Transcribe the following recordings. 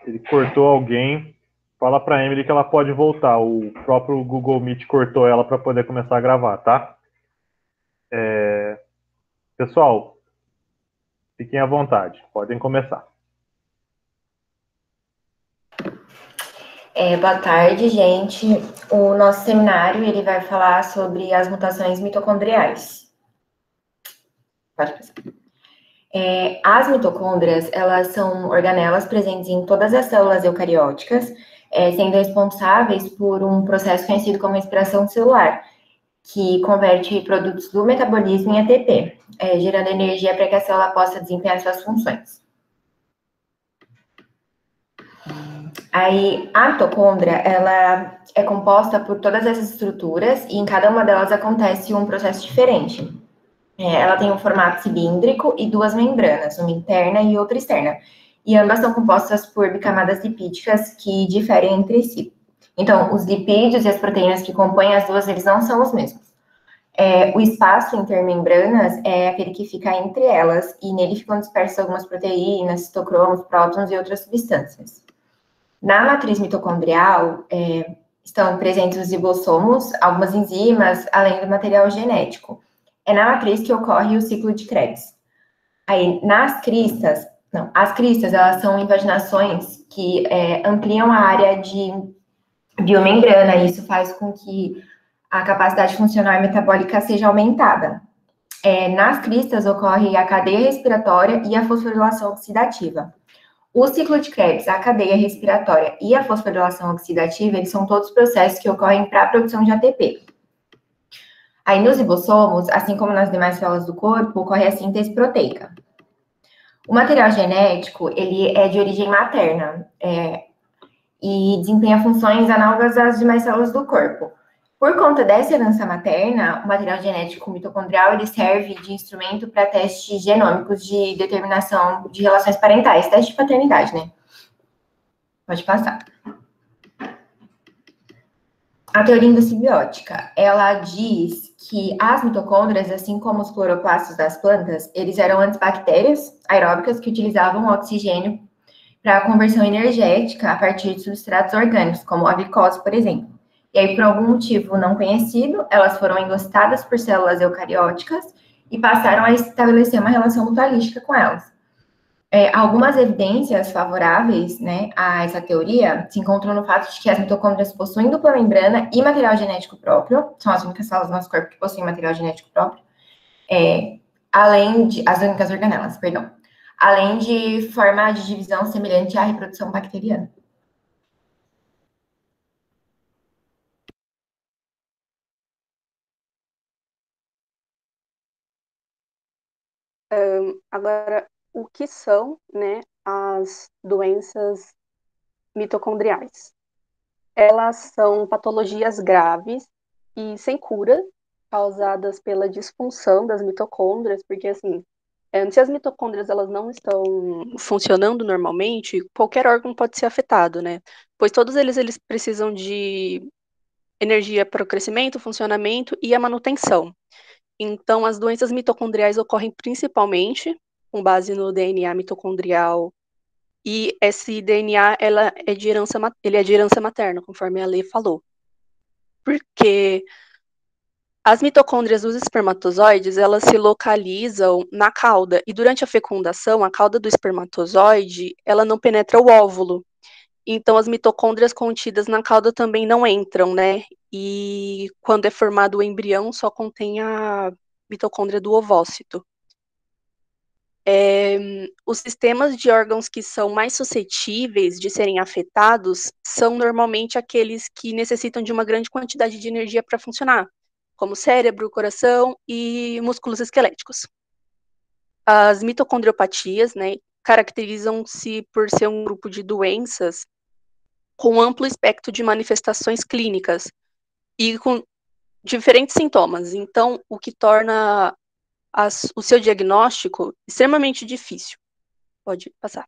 ele cortou alguém. Fala para a Emily que ela pode voltar. O próprio Google Meet cortou ela para poder começar a gravar, tá? Pessoal, fiquem à vontade. Podem começar. Boa tarde, gente. O nosso seminário ele vai falar sobre as mutações mitocondriais. Pode passar. As mitocôndrias, elas são organelas presentes em todas as células eucarióticas, sendo responsáveis por um processo conhecido como respiração celular, que converte produtos do metabolismo em ATP, gerando energia para que a célula possa desempenhar suas funções. Aí, a mitocôndria, ela é composta por todas essas estruturas e em cada uma delas acontece um processo diferente. Ela tem um formato cilíndrico e duas membranas, uma interna e outra externa. E ambas são compostas por bicamadas lipídicas que diferem entre si. Então, os lipídios e as proteínas que compõem as duas, eles não são os mesmos. O espaço intermembranas é aquele que fica entre elas, e nele ficam dispersas algumas proteínas, citocromos, prótons e outras substâncias. Na matriz mitocondrial, estão presentes os ribossomos, algumas enzimas, além do material genético. É na matriz que ocorre o ciclo de Krebs. Aí, as cristas, elas são invaginações que ampliam a área de biomembrana, e isso faz com que a capacidade funcional e metabólica seja aumentada. Nas cristas ocorre a cadeia respiratória e a fosforilação oxidativa. O ciclo de Krebs, a cadeia respiratória e a fosforilação oxidativa, eles são todos processos que ocorrem para a produção de ATP. Aí, nos ribossomos, assim como nas demais células do corpo, ocorre a síntese proteica. O material genético, ele é de origem materna, e desempenha funções análogas às demais células do corpo. Por conta dessa herança materna, o material genético mitocondrial, ele serve de instrumento para testes genômicos de determinação de relações parentais, teste de paternidade, né? Pode passar. A teoria endossimbiótica, ela diz que as mitocôndrias, assim como os cloroplastos das plantas, eles eram antes bactérias aeróbicas que utilizavam oxigênio para a conversão energética a partir de substratos orgânicos, como a glicose, por exemplo. E aí, por algum motivo não conhecido, elas foram endostadas por células eucarióticas e passaram a estabelecer uma relação mutualística com elas. Algumas evidências favoráveis, né, a essa teoria se encontram no fato de que as mitocôndrias possuem dupla membrana e material genético próprio, são as únicas células do nosso corpo que possuem material genético próprio, as únicas organelas, perdão, além de forma de divisão semelhante à reprodução bacteriana. Agora, o que são, né, as doenças mitocondriais? Elas são patologias graves e sem cura, causadas pela disfunção das mitocôndrias, porque, assim, se as mitocôndrias elas não estão funcionando normalmente, qualquer órgão pode ser afetado, né? Pois todos eles precisam de energia para o crescimento, funcionamento e a manutenção. Então, as doenças mitocondriais ocorrem principalmente com base no DNA mitocondrial, e esse DNA ele é de herança materna, conforme a Lê falou. Porque as mitocôndrias dos espermatozoides, elas se localizam na cauda, e durante a fecundação, a cauda do espermatozoide, ela não penetra o óvulo. Então, as mitocôndrias contidas na cauda também não entram, né? E quando é formado o embrião, só contém a mitocôndria do ovócito. Os sistemas de órgãos que são mais suscetíveis de serem afetados são normalmente aqueles que necessitam de uma grande quantidade de energia para funcionar, como cérebro, coração e músculos esqueléticos. As mitocondriopatias, né, caracterizam-se por ser um grupo de doenças com amplo espectro de manifestações clínicas e com diferentes sintomas. Então, o que torna o seu diagnóstico extremamente difícil. Pode passar.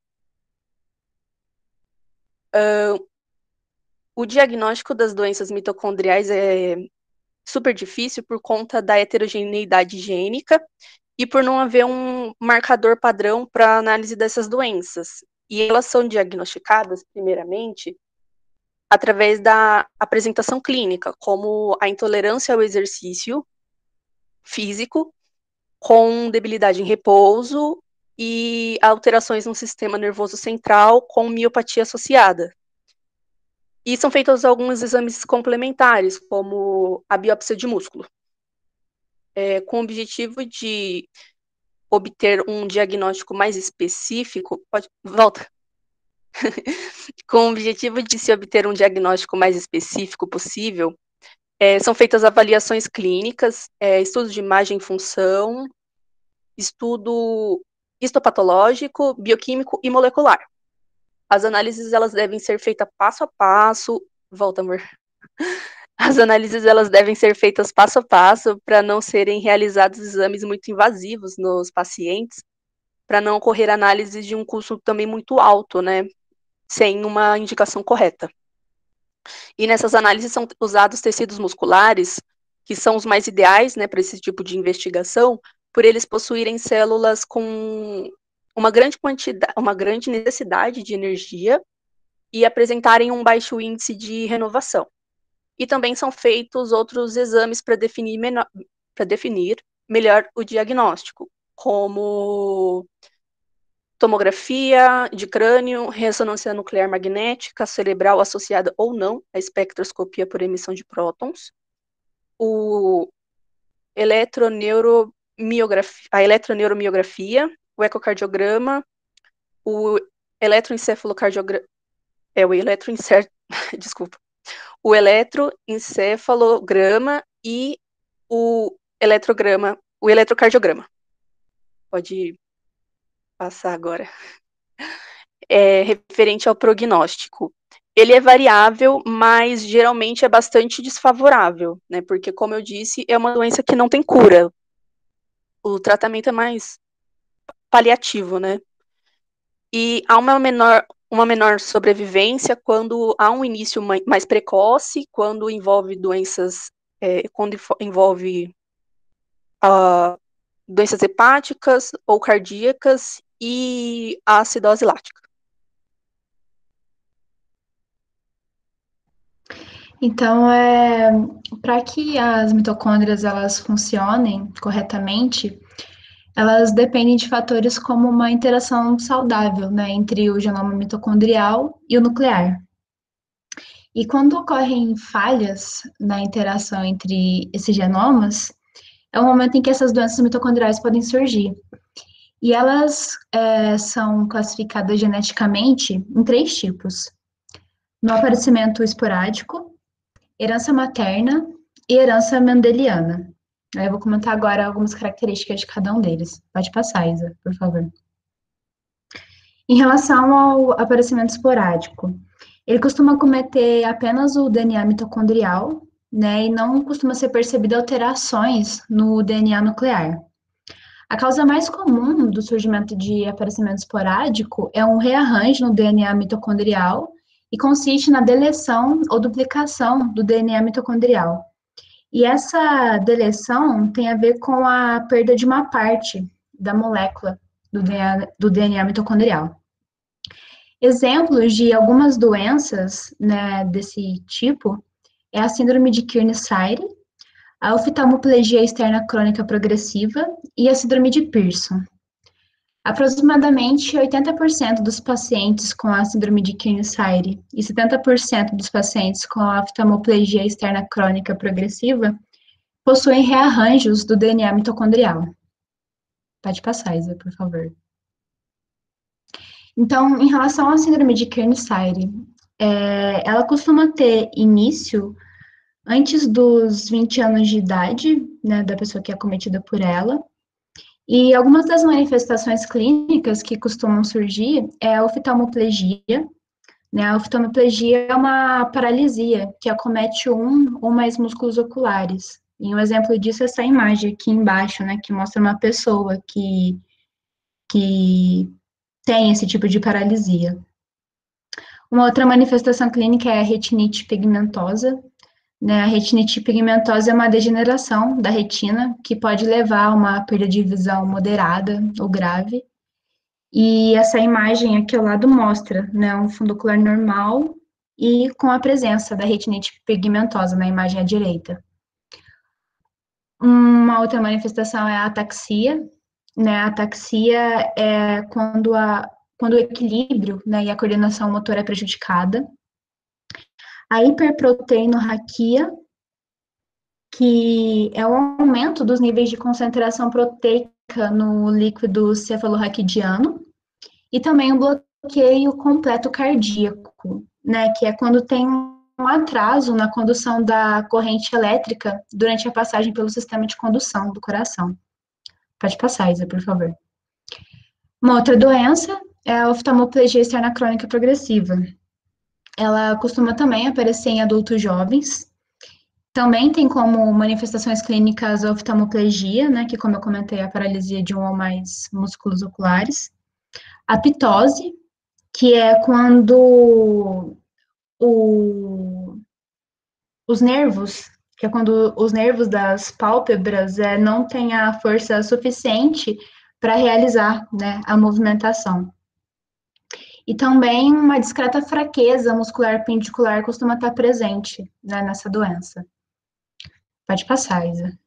O diagnóstico das doenças mitocondriais é super difícil por conta da heterogeneidade gênica e por não haver um marcador padrão para análise dessas doenças. E elas são diagnosticadas, primeiramente, através da apresentação clínica, como a intolerância ao exercício físico, com debilidade em repouso e alterações no sistema nervoso central com miopatia associada. E são feitos alguns exames complementares, como a biópsia de músculo, com o objetivo de obter um diagnóstico mais específico. Volta. Com o objetivo de se obter um diagnóstico mais específico possível, são feitas avaliações clínicas, estudos de imagem e função, estudo histopatológico, bioquímico e molecular. As análises, elas devem ser feitas passo a passo. Volta, amor. As análises, elas devem ser feitas passo a passo para não serem realizados exames muito invasivos nos pacientes, para não ocorrer análises de um custo também muito alto, né? Sem uma indicação correta. E nessas análises são usados tecidos musculares, que são os mais ideais, né, para esse tipo de investigação, por eles possuírem células com uma grande necessidade de energia e apresentarem um baixo índice de renovação. E também são feitos outros exames para definir melhor o diagnóstico, como tomografia de crânio, ressonância nuclear magnética cerebral associada ou não à espectroscopia por emissão de prótons, a eletroneuromiografia, o ecocardiograma, o eletroencefalograma, o eletroencefalograma e o eletrocardiograma. Pode passar agora. Referente ao prognóstico. Ele é variável, mas geralmente é bastante desfavorável, né? Porque, como eu disse, é uma doença que não tem cura. O tratamento é mais paliativo, né? E há uma menor sobrevivência quando há um início mais precoce, quando envolve doenças, doenças hepáticas ou cardíacas e a acidose lática. Então, para que as mitocôndrias elas funcionem corretamente, elas dependem de fatores como uma interação saudável, né, entre o genoma mitocondrial e o nuclear. E quando ocorrem falhas na interação entre esses genomas, é o momento em que essas doenças mitocondriais podem surgir. E elas são classificadas geneticamente em 3 tipos: no aparecimento esporádico, herança materna e herança mendeliana. Eu vou comentar agora algumas características de cada um deles. Pode passar, Isa, por favor. Em relação ao aparecimento esporádico, ele costuma cometer apenas o DNA mitocondrial, né, e não costuma ser percebido alterações no DNA nuclear. A causa mais comum do surgimento de aparecimento esporádico é um rearranjo no DNA mitocondrial e consiste na deleção ou duplicação do DNA mitocondrial. E essa deleção tem a ver com a perda de uma parte da molécula do DNA mitocondrial. Exemplos de algumas doenças, né, desse tipo é a síndrome de Kearney-Sayre, a oftalmoplegia externa crônica progressiva e a síndrome de Pearson. Aproximadamente 80% dos pacientes com a síndrome de Kearney-Sayre e 70% dos pacientes com a oftalmoplegia externa crônica progressiva possuem rearranjos do DNA mitocondrial. Pode passar, Isa, por favor. Então, em relação à síndrome de Kearney-Sayre, ela costuma ter início antes dos 20 anos de idade, né, da pessoa que é acometida por ela. E algumas das manifestações clínicas que costumam surgir é a oftalmoplegia, né? A oftalmoplegia é uma paralisia que acomete um ou mais músculos oculares. E um exemplo disso é essa imagem aqui embaixo, né, que mostra uma pessoa que tem esse tipo de paralisia. Uma outra manifestação clínica é a retinite pigmentosa, né? A retinite pigmentosa é uma degeneração da retina que pode levar a uma perda de visão moderada ou grave. E essa imagem aqui ao lado mostra, né, um fundo ocular normal e com a presença da retinite pigmentosa na imagem à direita. Uma outra manifestação é a ataxia, né? A ataxia é quando o equilíbrio, né, e a coordenação motora é prejudicada. A hiperproteinorraquia, que é o aumento dos níveis de concentração proteica no líquido cefalorraquidiano, e também o bloqueio completo cardíaco, né, que é quando tem um atraso na condução da corrente elétrica durante a passagem pelo sistema de condução do coração. Pode passar, Isa, por favor. Uma outra doença é a oftalmoplegia externa crônica progressiva. Ela costuma também aparecer em adultos jovens. Também tem como manifestações clínicas a oftalmoplegia, né, que, como eu comentei, é a paralisia de um ou mais músculos oculares. A ptose, que é quando os nervos, que é quando os nervos das pálpebras não têm a força suficiente para realizar, né, a movimentação. E também uma discreta fraqueza muscular pendicular costuma estar presente, né, nessa doença. Pode passar, Isa.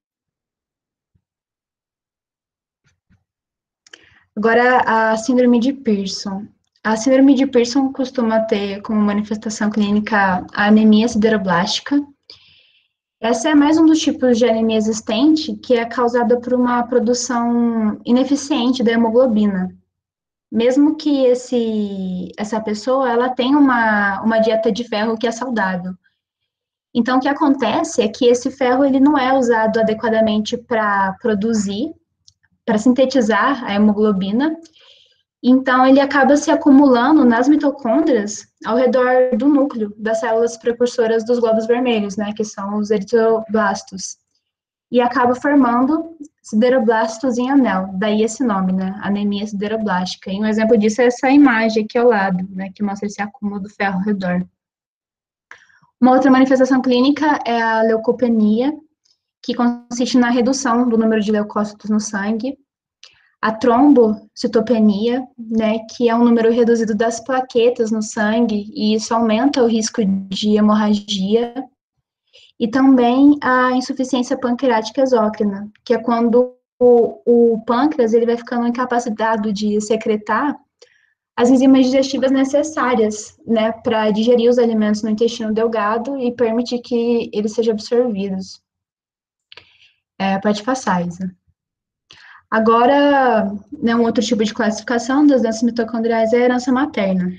Agora, a síndrome de Pearson. A síndrome de Pearson costuma ter como manifestação clínica a anemia sideroblástica. Essa é mais um dos tipos de anemia existente que é causada por uma produção ineficiente da hemoglobina. Mesmo que essa pessoa ela tenha uma dieta de ferro que é saudável. Então, o que acontece é que esse ferro ele não é usado adequadamente para produzir, para sintetizar a hemoglobina, então ele acaba se acumulando nas mitocôndrias ao redor do núcleo das células precursoras dos glóbulos vermelhos, né, que são os eritroblastos, e acaba formando sideroblastos em anel, daí esse nome, né, anemia sideroblástica. E um exemplo disso é essa imagem aqui ao lado, né, que mostra esse acúmulo do ferro ao redor. Uma outra manifestação clínica é a leucopenia, que consiste na redução do número de leucócitos no sangue. A trombocitopenia, né, que é um número reduzido das plaquetas no sangue, e isso aumenta o risco de hemorragia. E também a insuficiência pancreática exócrina, que é quando o pâncreas ele vai ficando incapacitado de secretar as enzimas digestivas necessárias, né, para digerir os alimentos no intestino delgado e permitir que eles sejam absorvidos. Pode passar, Isa. Agora, né, um outro tipo de classificação das doenças mitocondriais é a herança materna.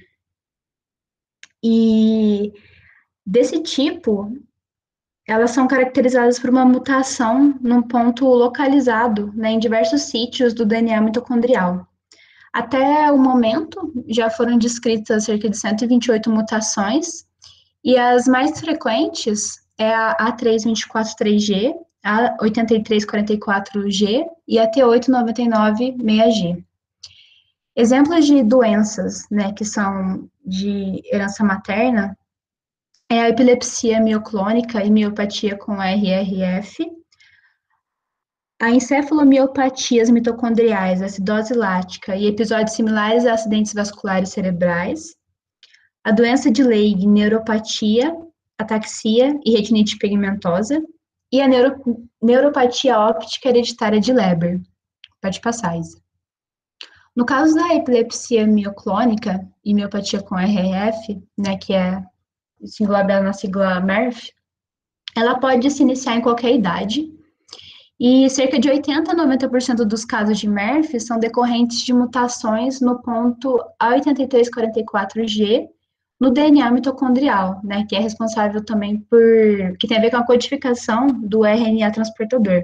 E desse tipo, elas são caracterizadas por uma mutação num ponto localizado, né, em diversos sítios do DNA mitocondrial. Até o momento, já foram descritas cerca de 128 mutações, e as mais frequentes é a A324-3G, a 8344G e a T899-6G. Exemplos de doenças, né, que são de herança materna é a epilepsia mioclônica e miopatia com RRF, a encefalomiopatias mitocondriais, acidose lática e episódios similares a acidentes vasculares cerebrais, a doença de Leigh, neuropatia, ataxia e retinite pigmentosa, e a neuropatia óptica hereditária de Leber. Pode passar, Isa. No caso da epilepsia mioclônica e miopatia com RRF, né, que é englobada na sigla MERF, ela pode se iniciar em qualquer idade, e cerca de 80 a 90% dos casos de MERF são decorrentes de mutações no ponto A8344G, no DNA mitocondrial, né, que é responsável também que tem a ver com a codificação do RNA transportador.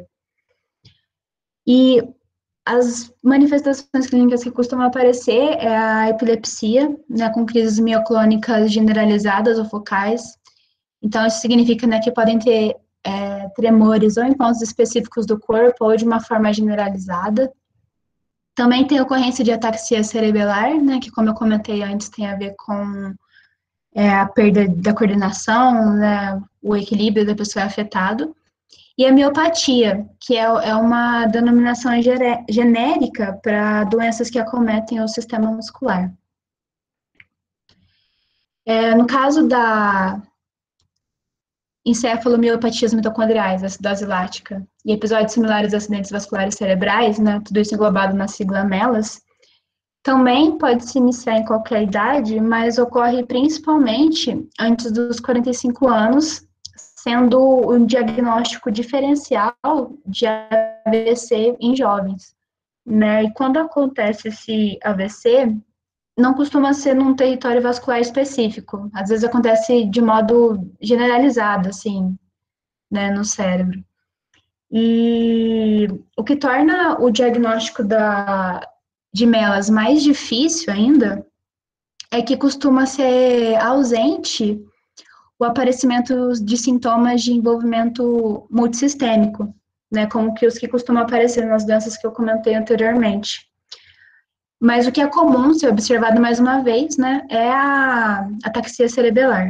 E as manifestações clínicas que costumam aparecer é a epilepsia, né, com crises mioclônicas generalizadas ou focais. Então, isso significa, né, que podem ter tremores ou em pontos específicos do corpo ou de uma forma generalizada. Também tem ocorrência de ataxia cerebelar, né, que, como eu comentei antes, tem a ver com a perda da coordenação, né, o equilíbrio da pessoa é afetado. E a miopatia, que é uma denominação genérica para doenças que acometem o sistema muscular. No caso da encefalomiopatias mitocondriais, acidose lática, e episódios similares a acidentes vasculares cerebrais, né, tudo isso englobado na sigla MELAS, também pode se iniciar em qualquer idade, mas ocorre principalmente antes dos 45 anos, sendo um diagnóstico diferencial de AVC em jovens, né? E quando acontece esse AVC, não costuma ser num território vascular específico. Às vezes acontece de modo generalizado, assim, né, no cérebro. E o que torna o diagnóstico de MELAS mais difícil ainda é que costuma ser ausente o aparecimento de sintomas de envolvimento multissistêmico, né, como que os que costumam aparecer nas doenças que eu comentei anteriormente. Mas o que é comum ser observado mais uma vez, né, é a ataxia cerebelar.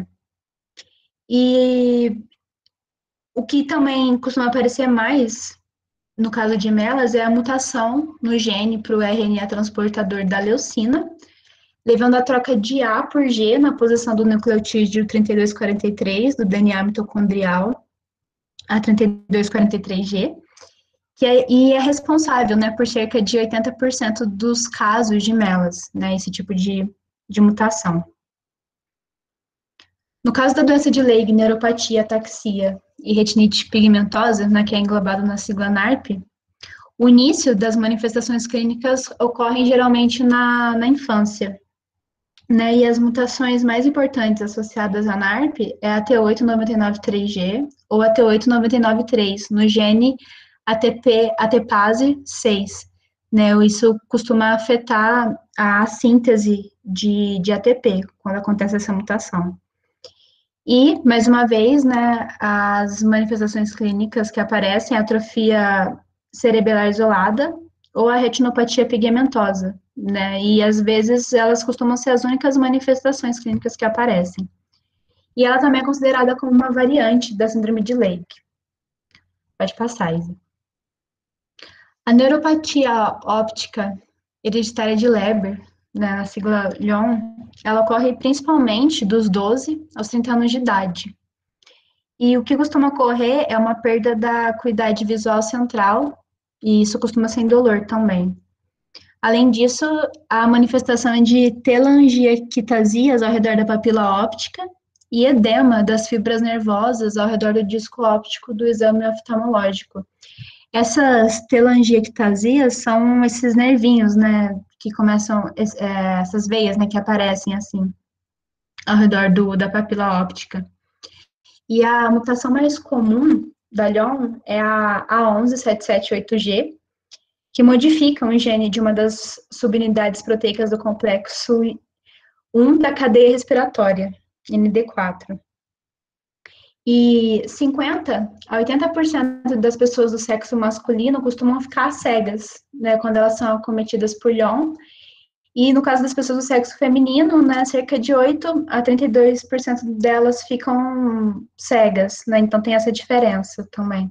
E o que também costuma aparecer mais, no caso de MELAS, é a mutação no gene para o RNA transportador da leucina, levando a troca de A por G na posição do nucleotídeo 3243 do DNA mitocondrial, a 3243G, e é responsável, né, por cerca de 80% dos casos de MELAS, né, esse tipo de mutação. No caso da doença de Leigh, neuropatia, ataxia e retinite pigmentosa, né, que é englobado na sigla NARP, o início das manifestações clínicas ocorrem geralmente na infância, né, e as mutações mais importantes associadas à NARP é a T899-3G ou a T899-3, no gene ATPase 6, né, isso costuma afetar a síntese de ATP, quando acontece essa mutação. E, mais uma vez, né, as manifestações clínicas que aparecem, a atrofia cerebelar isolada ou a retinopatia pigmentosa, né, e às vezes elas costumam ser as únicas manifestações clínicas que aparecem. E ela também é considerada como uma variante da síndrome de Leigh. Pode passar, Isa. A neuropatia óptica hereditária de Leber, né, na sigla LHON, ela ocorre principalmente dos 12 aos 30 anos de idade. E o que costuma ocorrer é uma perda da acuidade visual central, e isso costuma ser indolor também. Além disso, a manifestação de telangiectasias ao redor da papila óptica e edema das fibras nervosas ao redor do disco óptico do exame oftalmológico. Essas telangiectasias são esses nervinhos, né, que começam, essas veias, né, que aparecem assim, ao redor da papila óptica. E a mutação mais comum da LHON é a A11778G, que modifica um gene de uma das subunidades proteicas do complexo 1 da cadeia respiratória, ND4. E 50% a 80% das pessoas do sexo masculino costumam ficar cegas, né, quando elas são acometidas por LHON. E no caso das pessoas do sexo feminino, né, cerca de 8% a 32% delas ficam cegas, né, então tem essa diferença também.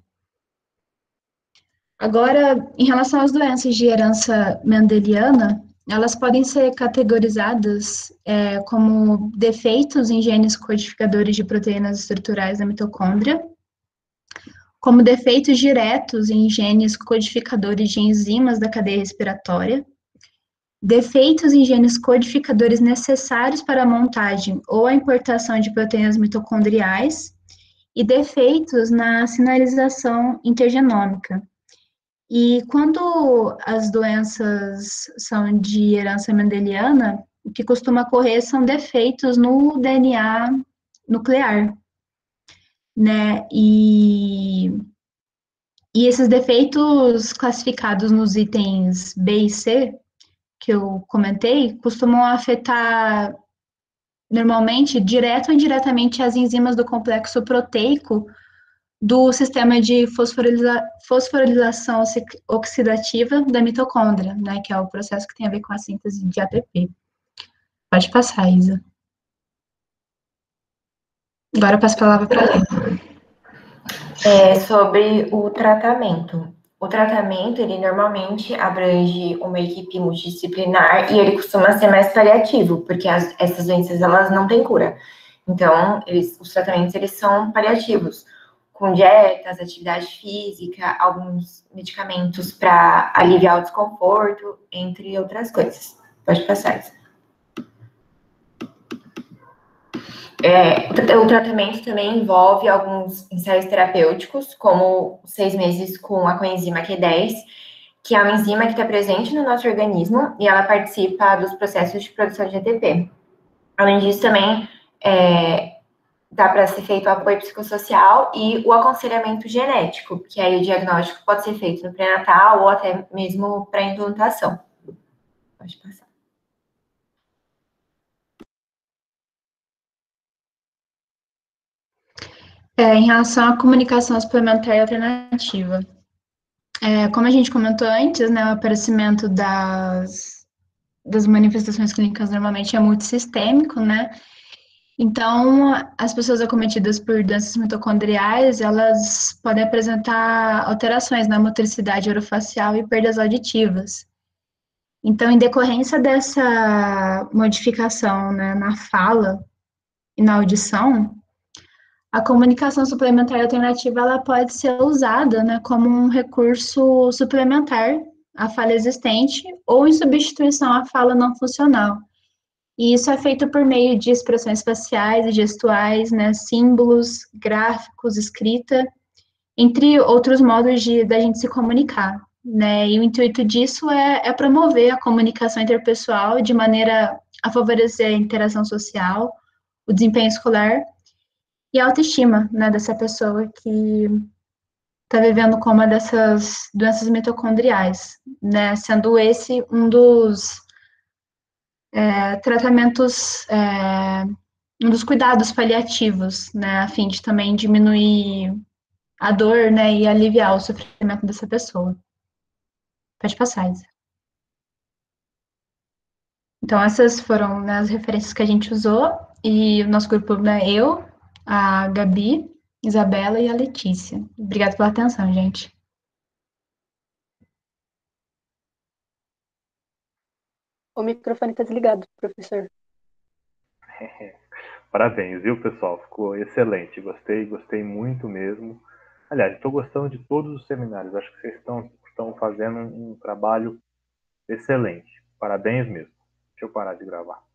Agora, em relação às doenças de herança mendeliana, elas podem ser categorizadas como defeitos em genes codificadores de proteínas estruturais da mitocôndria, como defeitos diretos em genes codificadores de enzimas da cadeia respiratória, defeitos em genes codificadores necessários para a montagem ou a importação de proteínas mitocondriais e defeitos na sinalização intergenômica. E quando as doenças são de herança mendeliana, o que costuma ocorrer são defeitos no DNA nuclear, né? E esses defeitos classificados nos itens B e C, que eu comentei, costumam afetar normalmente, direto ou indiretamente, as enzimas do complexo proteico do sistema de fosforilação oxidativa da mitocôndria, né, que é o processo que tem a ver com a síntese de ATP. Pode passar, Isa. Agora eu passo a palavra para a Lena. Sobre o tratamento. O tratamento, ele normalmente abrange uma equipe multidisciplinar e ele costuma ser mais paliativo, porque essas doenças, elas não têm cura. Então, os tratamentos, eles são paliativos, com dietas, atividade física, alguns medicamentos para aliviar o desconforto, entre outras coisas. Pode passar isso. O tratamento também envolve alguns ensaios terapêuticos, como 6 meses com a coenzima Q10, que é uma enzima que está presente no nosso organismo e ela participa dos processos de produção de ATP. Além disso, também dá para ser feito o apoio psicossocial e o aconselhamento genético, que aí o diagnóstico pode ser feito no pré-natal ou até mesmo para implantação. Pode passar. Em relação à comunicação suplementar e alternativa, como a gente comentou antes, né, o aparecimento das manifestações clínicas normalmente é multissistêmico, né? Então, as pessoas acometidas por doenças mitocondriais, elas podem apresentar alterações na motricidade orofacial e perdas auditivas. Então, em decorrência dessa modificação, né, na fala e na audição, a comunicação suplementar alternativa ela pode ser usada, né, como um recurso suplementar à fala existente ou em substituição à fala não funcional. E isso é feito por meio de expressões faciais e gestuais, né, símbolos, gráficos, escrita, entre outros modos da gente se comunicar. Né? E o intuito disso é promover a comunicação interpessoal de maneira a favorecer a interação social, o desempenho escolar e a autoestima, né, dessa pessoa que está vivendo com uma dessas doenças mitocondriais, né, sendo esse um dos tratamentos, um dos cuidados paliativos, né, a fim de também diminuir a dor, né, e aliviar o sofrimento dessa pessoa. Pode passar, Isa. Então, essas foram, né, as referências que a gente usou, e o nosso grupo, né, eu, a Gabi, Isabela e a Letícia. Obrigada pela atenção, gente. O microfone está desligado, professor. Parabéns, viu, pessoal? Ficou excelente. Gostei muito mesmo. Aliás, estou gostando de todos os seminários. Acho que vocês estão fazendo um trabalho excelente. Parabéns mesmo. Deixa eu parar de gravar.